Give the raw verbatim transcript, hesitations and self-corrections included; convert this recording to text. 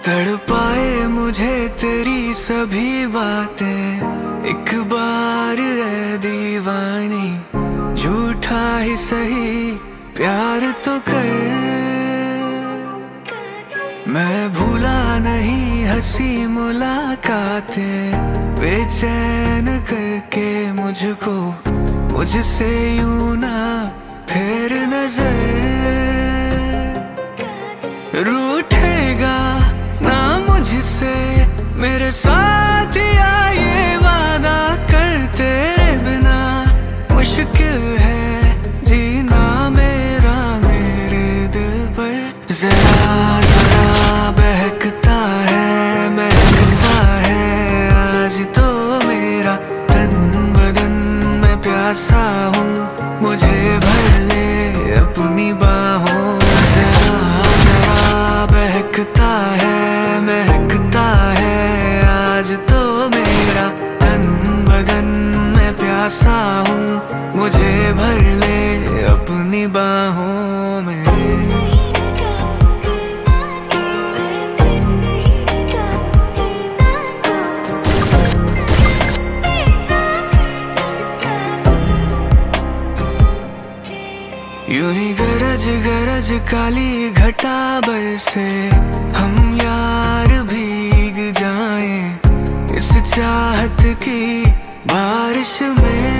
तड़पाए मुझे तेरी सभी बातें, एक बार ऐ दीवानी झूठा ही सही प्यार तो कर। मैं भूला नहीं हंसी मुलाकातें, बेचैन करके मुझको मुझसे यूं ना फेर नजर। रूठेगा ना मुझसे मेरे साथ या ये वादा कर, तेरे बिना मुश्किल है जीना मेरा मेरे दिल पर। जरा जरा बहकता है महकता है आज तो मेरा तन बदन, मैं प्यासा हूँ मुझे भर ले अपनी बाहों। जरा जरा बहकता है महकता है आज तो मेरा तन बदन, मैं प्यासा हूँ मुझे भर ले अपनी बाहों में। यूं ही गरज गरज काली घटा बरसे, हम यार भीग जाएं इस चाहत की बारिश में।